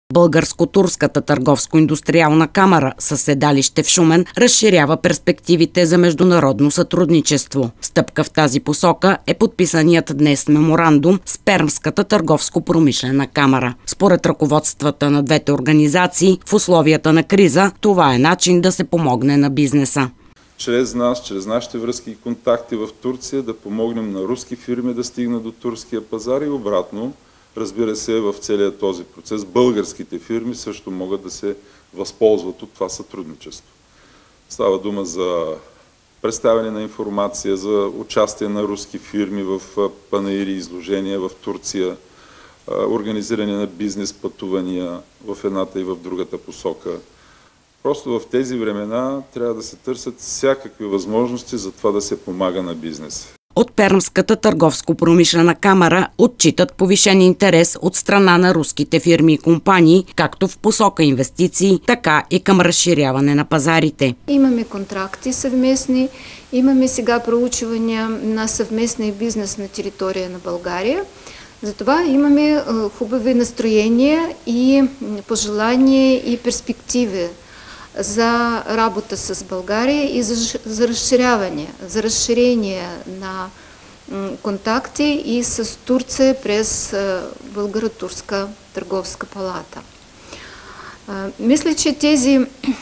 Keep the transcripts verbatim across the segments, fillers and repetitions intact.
Българско-турската търговско-индустриална камара със седалище в Шумен разширява перспективите за международно сътрудничество. Стъпка в тази посока е подписаният днес меморандум с Пермската търговско-промишлена камара. Според ръководствата на двете организации, в условията на криза, това е начин да се помогне на бизнеса. Чрез нас, чрез нашите връзки и контакти в Турция да помогнем на руски фирми да стигнат до турския пазар и обратно. Разбира се, в целия този процес българските фирми също могат да се възползват от това сътрудничество. Става дума за представяне на информация, за участие на руски фирми в панаири и изложения в Турция, организиране на бизнес пътувания в едната и в другата посока. Просто в тези времена трябва да се търсят всякакви възможности за това да се помага на бизнеса. От Пермската търговско-промишлена камара отчитат повишен интерес от страна на руските фирми и компании, както в посока инвестиции, така и към разширяване на пазарите. Имаме контракти съвместни, имаме сега проучвания на съвместния бизнес на територия на България. Затова имаме хубави настроения и пожелания и перспективи за работа с България и за, за разширяване, за разширение на контакти и с Турция през Българо-турска търговска палата. Мисля, че тези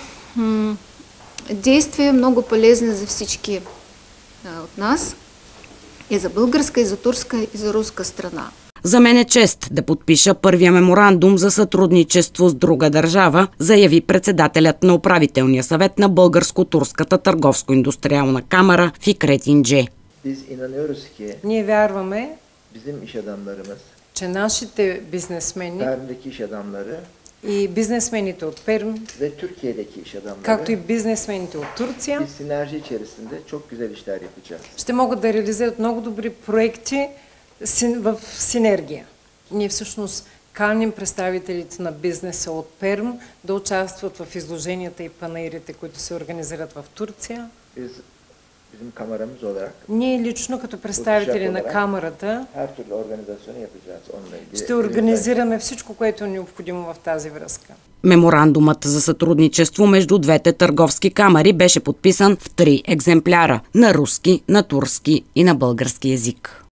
действия са много полезни за всички от нас, и за българска, и за турска, и за руска страна. За мен е чест да подпиша първия меморандум за сътрудничество с друга държава, заяви председателят на управителния съвет на Българско-турската търговско-индустриална камара Фикрет Индже. Ние вярваме, че нашите бизнесмени и бизнесмените от Перм, както и бизнесмените от Турция, ще могат да реализират много добри проекти в синергия. Ние всъщност каним представителите на бизнеса от Перм да участват в изложенията и панаирите, които се организират в Турция. Ние лично като представители на камарата ще организираме всичко, което е необходимо в тази връзка. Меморандумът за сътрудничество между двете търговски камари беше подписан в три екземпляра – на руски, на турски и на български език.